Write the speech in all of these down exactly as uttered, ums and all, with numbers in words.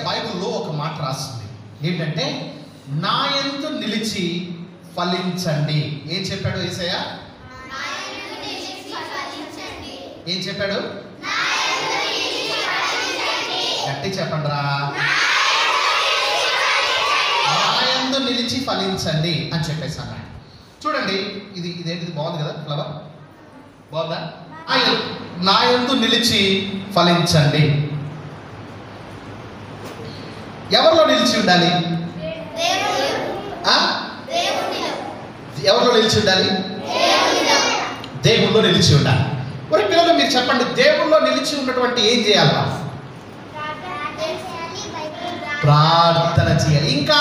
బైబిల్లో ఒక మాట రాస్తుంది ఏంటంటే, నా యందు నిలిచి ఫలించండి. ఏం చెప్పాడు యేసయ్య? ఏం చెప్పాడు? గట్టి చెప్పండి రా. నా యందు నిలిచి ఫలించండి అని చెప్పేసి అన్నాడు. చూడండి, ఇది ఇదేంటిది బాగుంది కదా, ఫ్లవర్ బాగుందా? నా యందు నిలిచి ఫలించండి. ఎవరిలో నిలిచి ఉండాలి? ఎవరిలో నిలిచి ఉండాలి? దేవుల్లో నిలిచి ఉండాలి. మరి పిల్లలు మీరు చెప్పండి, దేవుల్లో నిలిచి ఉన్నటువంటి ఏం చేయాలి? ప్రార్థన చేయాలి. ఇంకా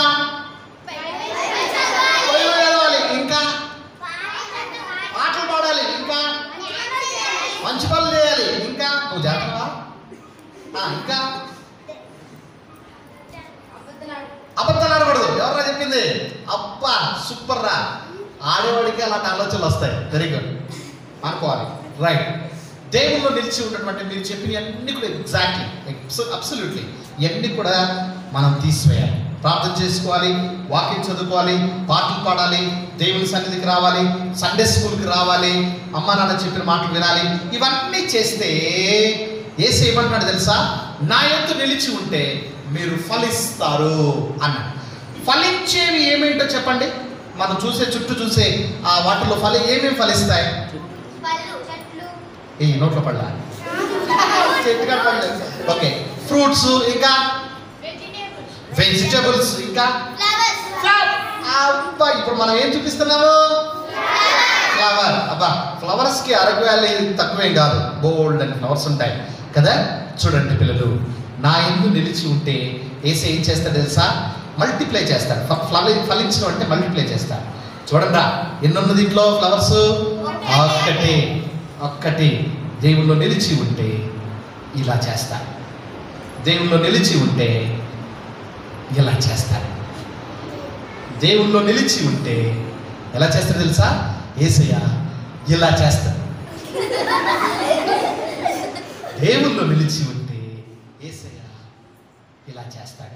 ఇంకా పాటలు పాడాలి. ఇంకా మంచి పనులు చేయాలి. ఇంకా నువ్వు జాగ్రత్తగా ఇంకా అబద్ధాలు ఆడకూడదు. ఎవరా చెప్పింది? అబ్బా సూపర్ రా, ఆడేవాడికి అలాంటి ఆలోచనలు వస్తాయి. వెరీ గుడ్ అనుకోవాలి. రైట్. దేవుల్లో నిలిచి ఉన్నటువంటి మీరు చెప్పిన అన్ని కూడా ఎగ్జాక్ట్లీ అబ్సల్యూట్లీ ఇవన్నీ కూడా మనం తీసివేయాలి. ప్రార్థన చేసుకోవాలి, వాక్యం చదువుకోవాలి, పాటలు పాడాలి, దేవుని సన్నిధికి రావాలి, సండే స్కూల్కి రావాలి, అమ్మా నాన్న చెప్పిన మాటలు వినాలి. ఇవన్నీ చేస్తే యేసు ఏమంటున్నాడు తెలుసా? నా యందు నిలిచి ఉంటే మీరు ఫలిస్తారు అన్నాడు. ఫలించేవి ఏమేంటో చెప్పండి. మనం చూసే చుట్టూ చూసే ఆ వాటిలో ఫలి ఏమేమి ఫలిస్తాయి? ఏ నోట్లో పడలా? చెట్టుగా పడలేదు. ఓకే, ఫ్రూట్స్, ఇంకా వెజిటబుల్స్, ఇంకా అబ్బా ఇప్పుడు మనం ఏం చూపిస్తున్నాము? ఫ్లవర్. అబ్బా ఫ్లవర్స్కి అరకు వ్యాలీ తక్కువేం కాదు, బోల్డ్ అండ్ ఫ్లవర్స్ ఉంటాయి కదా. చూడండి పిల్లలు, నా యందు నిలిచి ఉంటే యేసు ఏం చేస్తాడు తెలుసా? మల్టిప్లై చేస్తాడు. ఫలించడం అంటే మల్టిప్లై చేస్తాడు. చూడండి, ఎన్నున్న దీంట్లో ఫ్లవర్స్? ఒక్కటి ఒక్కటి. దేవుల్లో నిలిచి ఉంటే ఇలా చేస్తాడు. దేవుల్లో నిలిచి ఉంటే ఇలా చేస్తాడు. దేవుల్లో నిలిచి ఉంటే ఎలా చేస్తాడు తెలుసా? యేసయ్య ఇలా చేస్తాడు. దేవుల్లో నిలిచి ఉంటే యేసయ్య ఇలా చేస్తాడు.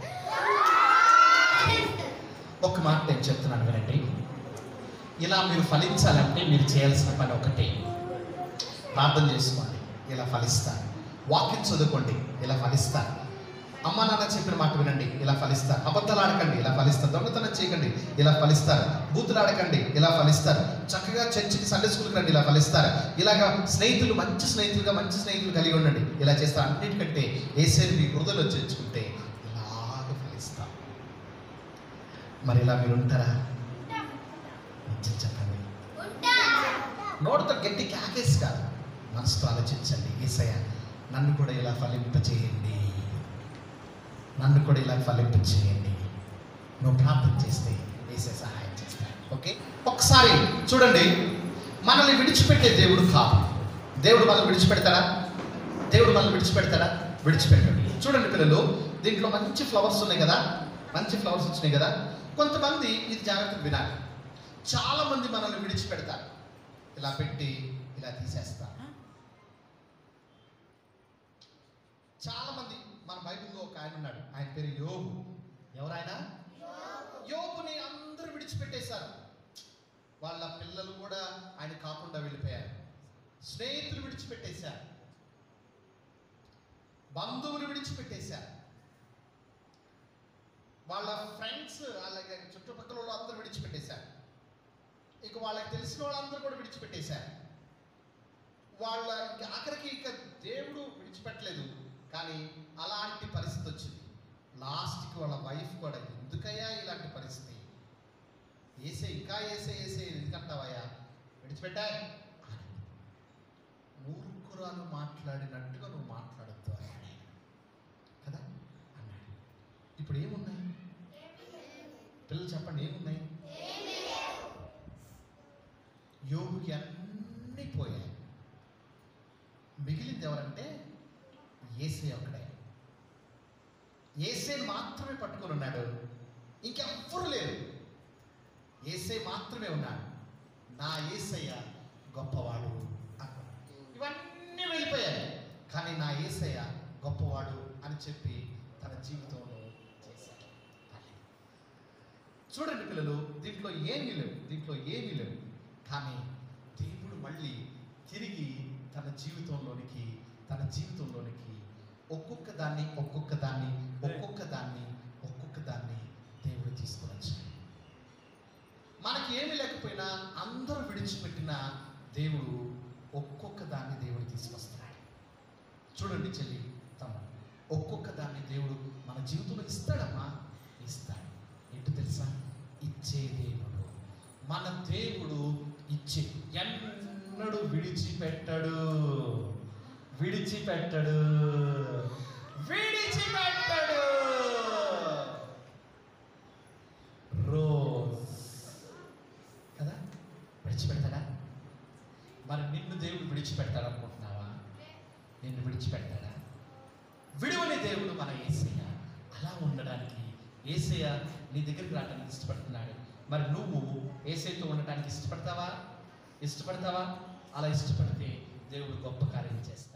ఒక మాట నేను చెప్తున్నాను వినండి. ఇలా మీరు ఫలించాలంటే మీరు చేయాల్సిన పని ఒకటే, ప్రార్థన చేసుకోండి, ఇలా ఫలిస్తారు. వాక్యం చదువుకోండి, ఇలా ఫలిస్తారు. అమ్మ నాన్న చెప్పిన మాట వినండి, ఇలా ఫలిస్తారు. అబద్ధాలు ఆడకండి, ఇలా ఫలిస్తారు. దొంగతనం చేయకండి, ఇలా ఫలిస్తారు. బూతులు ఆడకండి, ఇలా ఫలిస్తారు. చక్కగా చర్చికి సండే స్కూల్కి రండి, ఇలా ఫలిస్తారు. ఇలాగా స్నేహితులు మంచి స్నేహితులుగా మంచి స్నేహితులు కలిగి ఉండండి, ఇలా చేస్తారు. అన్నిటికంటే యేసుని మీ హృదయంలో చేర్చుకుంటే ఇలాగ ఫలిస్తారు. మరి ఇలా మీరు ఉంటారా? చెప్పండి. నోటితో గట్టి క్యాకేసి కాదు, మనసుతో ఆలోచించండి. యేసయ్య నన్ను కూడా ఇలా ఫలింపచేయండి, నన్ను కూడా ఇలా ఫలింపచేయండి. నువ్వు ప్రార్థన చేస్తే యేసే సహాయం చేస్తాడు. ఓకే, ఒకసారి చూడండి, మనల్ని విడిచిపెట్టే దేవుడు కాదు. దేవుడు మనల్ని విడిచిపెడతాడా? దేవుడు మనల్ని విడిచిపెడతాడా? విడిచిపెట్టాడు. చూడండి పిల్లలు, దీంట్లో మంచి ఫ్లవర్స్ ఉన్నాయి కదా, మంచి ఫ్లవర్స్ వచ్చినాయి కదా. కొంతమంది ఇది జాగ్రత్తగా వినాలి. చాలా మంది మనల్ని విడిచిపెడతారు, ఇలా పెట్టి ఇలా తీసేస్తారు. చాలా మంది, మన బైబిల్లో ఒక ఆయన ఉన్నాడు, ఆయన పేరు యోబు. ఎవరాయన? యోబుని అందరూ విడిచిపెట్టేశారు. వాళ్ళ పిల్లలు కూడా ఆయన కాకుండా వెళ్ళిపోయారు. స్నేహితులు విడిచిపెట్టేశారు, బంధువులు విడిచిపెట్టేశారు, వాళ్ళ ఫ్రెండ్స్, అలాగే చుట్టుపక్కల వాళ్ళు అందరూ విడిచిపెట్టేశారు. ఇక వాళ్ళకి తెలిసిన వాళ్ళందరూ కూడా విడిచిపెట్టేశారు. వాళ్ళ ఆఖరికి ఇక దేవుడు విడిచిపెట్టలేదు, కానీ అలాంటి పరిస్థితి వచ్చింది. లాస్ట్కి వాళ్ళ వైఫ్ కూడా, ఎందుకయ్యా ఇలాంటి పరిస్థితి, ఏసే ఇంకా ఏసే ఏసే ఎందుకంటావయ్యా, విడిచిపెట్టా, మూర్ఖురాలు మాట్లాడినట్టుగా నువ్వు మాట్లాడద్దు అన్నాడు కదా అన్నాడు. ఇప్పుడు ఏమున్నాయి పిల్లలు చెప్పండి, ఏమున్నాయి? యోగుకి అన్నీ పోయాయి. మిగిలింది ఎవరంటే యేసే ఒక్కడే. యేసేని మాత్రమే పట్టుకొని ఉన్నాడు, ఇంకెవ్వరూ లేరు. యేసే మాత్రమే ఉన్నాడు. నా యేసయ్య గొప్పవాడు అన్నాడు. ఇవన్నీ వెళ్ళిపోయాయి, కానీ నా యేసయ్య గొప్పవాడు అని చెప్పి తన జీవితంలో చూడండి పిల్లలు, దీంట్లో ఏమీ లేవు, దీంట్లో ఏమీ లేవు. కానీ దేవుడు మళ్ళీ తిరిగి తన జీవితంలోనికి తన జీవితంలోనికి ఒక్కొక్క దాన్ని ఒక్కొక్క దాన్ని ఒక్కొక్క దాన్ని ఒక్కొక్క దాన్ని దేవుడు తీసుకొని వచ్చాడు. మనకి ఏమీ లేకపోయినా అందరూ విడిచిపెట్టిన దేవుడు ఒక్కొక్క దాన్ని దేవుడు తీసుకొస్తున్నాడు. చూడండి చెల్లి, తమ్ముడు, ఒక్కొక్క దాన్ని దేవుడు మన జీవితంలో ఇస్తాడమ్మా, ఇస్తాడు. ఏంటో తెలుసా? ఇచ్చే దేవుడు. మన దేవుడు ఇచ్చే, ఎన్నడూ విడిచిపెట్టడు, విడిచిపెట్టడు, విడిచిపెట్టడు. రోజ్ కదా, విడిచిపెడతాడా? మరి నిన్ను దేవుడు విడిచిపెడతాడు అనుకుంటున్నావా? నిన్ను విడిచిపెడతాడా? విడువని దేవుడు మన యేసయ్య. అలా ఉండడానికి యేసయ్య నీ దగ్గరికి రావడానికి ఇష్టపడుతున్నాడు. మరి నువ్వు యేసయ్యతో ఉండటానికి ఇష్టపడతావా? ఇష్టపడతావా? అలా ఇష్టపడితే దేవుడు గొప్ప కార్యం చేస్తాడు.